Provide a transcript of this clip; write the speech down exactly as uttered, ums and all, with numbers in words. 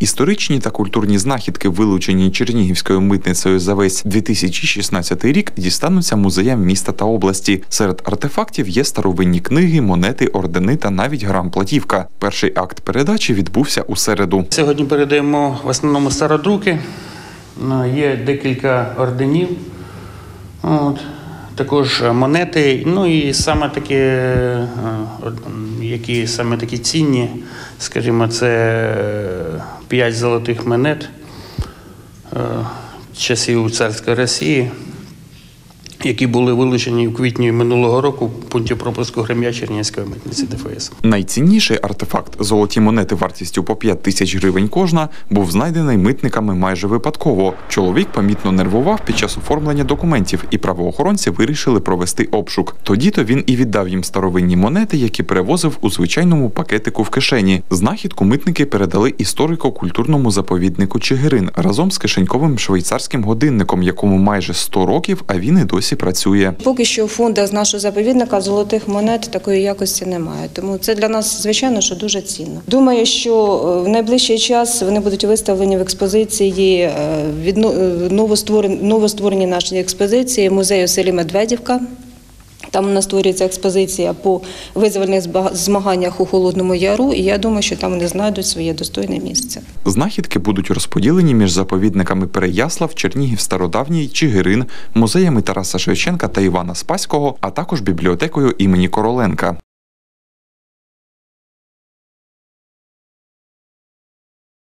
Історичні та культурні знахідки, вилучені Чернігівською митницею за весь дві тисячі шістнадцятий рік, дістануться музеям міста та області. Серед артефактів є старовинні книги, монети, ордени та навіть грам-платівка. Перший акт передачі відбувся у середу. Сьогодні передаємо в основному стародруки. Є декілька орденів, от, також монети, ну і саме такі, які саме такі цінні, скажімо, це п'ять золотих монет часів царської Росії, які були вилучені в квітні минулого року в пункті пропуску Грем'я Чернігівської митниці Д Ф С. Найцінніший артефакт – золоті монети вартістю по п'ять тисяч гривень кожна – був знайдений митниками майже випадково. Чоловік помітно нервував під час оформлення документів, і правоохоронці вирішили провести обшук. Тоді-то він і віддав їм старовинні монети, які перевозив у звичайному пакетику в кишені. Знахідку митники передали історико-культурному заповіднику Чигирин разом з кишеньковим швейцарським годинником, якому майже сто років, а він і досі працює. Поки що в фондах з нашого заповідника золотих монет такої якості немає. Тому це для нас, звичайно, що дуже цінно. Думаю, що в найближчий час вони будуть виставлені в експозиції, від новостворені, новостворені наші експозиції музею в селі Медведівка. Там у нас створюється експозиція по визвольних змаганнях у Холодному Яру, і я думаю, що там вони знайдуть своє достойне місце. Знахідки будуть розподілені між заповідниками Переяслав, Чернігів Стародавній, Чигирин, музеями Тараса Шевченка та Івана Спаського, а також бібліотекою імені Короленка.